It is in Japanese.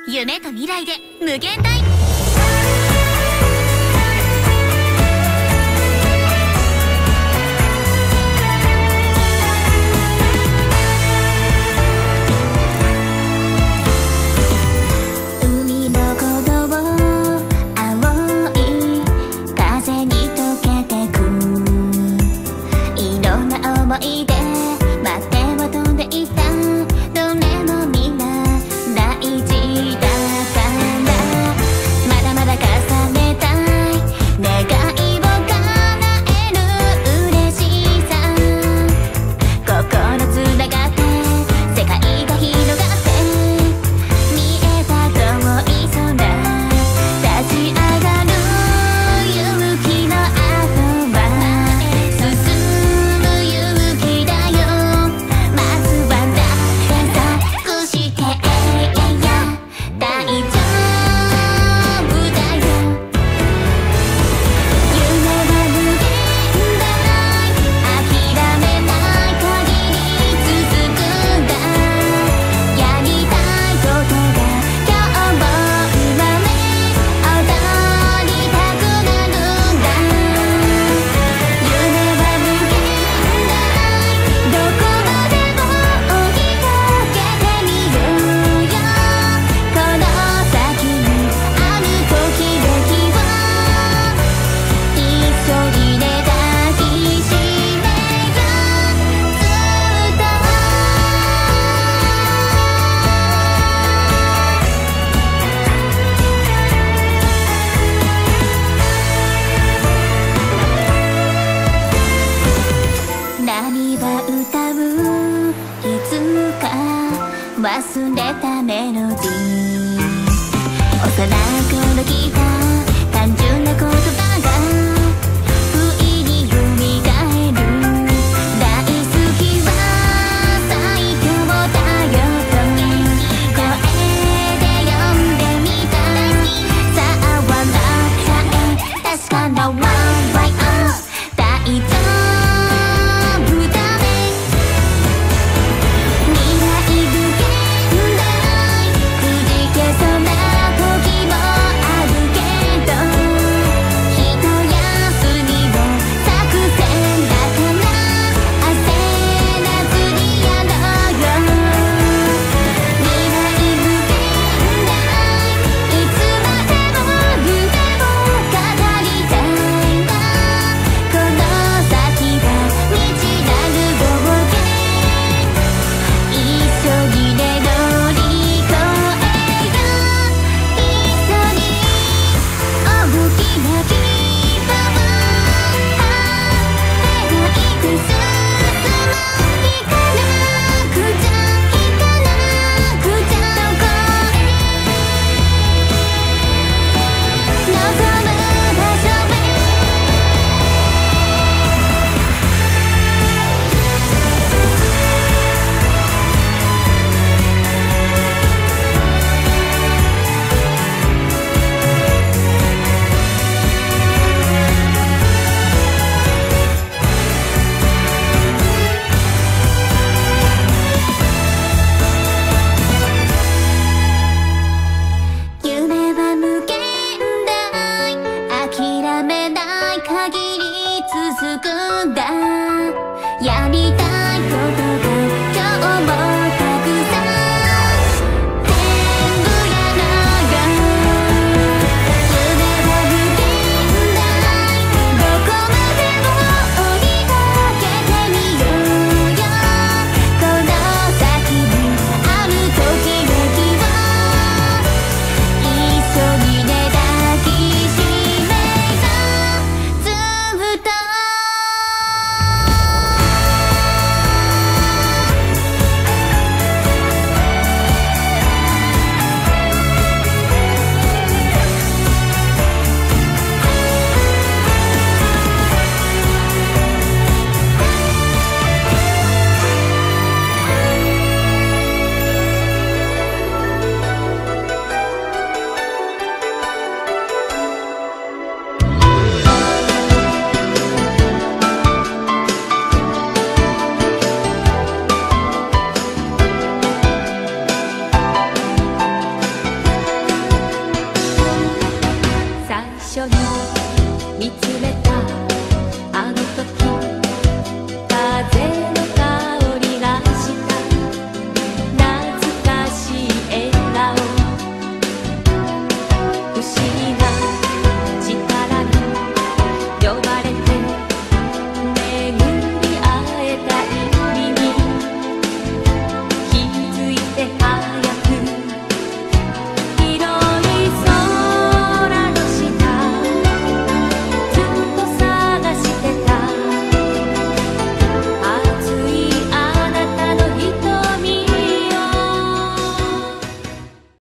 夢と未来で無限大。 海の鼓動、青い風に溶けてく、いろんな思い出待ってを飛んでいた。どれもみんな大事だから、まだまだ重ねたい願いを叶える嬉しさ。心つながって世界が広がって、見えた遠い空立ち上がる勇気の後は進む勇気だよ。まずはだって託してや大丈夫だよ。夢は無限大、諦めない限り続くんだ。やりたいことが今日も生まれ踊りたくなるんだ。夢は無限大、どこまでも追いかけてみようよ。この先にあるときめきを一緒にね抱きしめよう。ずっと何は歌ういつか忘れたメロディー。幼い頃聞いた単純な言葉が不意に蘇る。大好きは最強だよと声で呼んでみた。さあ笑っちゃえ確かなワンワイ大丈夫だね。未来無限大、くじけそうな時もあるけど、一休みを作戦だから焦らずにやろうよ。未来無限大、いつまでも夢を語りたいな。この先は未知なる冒険、一緒にね乗り越えよう。一緒に大きな希望を描いて進む。行かなくちゃ行かなくちゃどこへ望む場所へ。夢は無限大、諦めない限り続くんだ。やりたいこと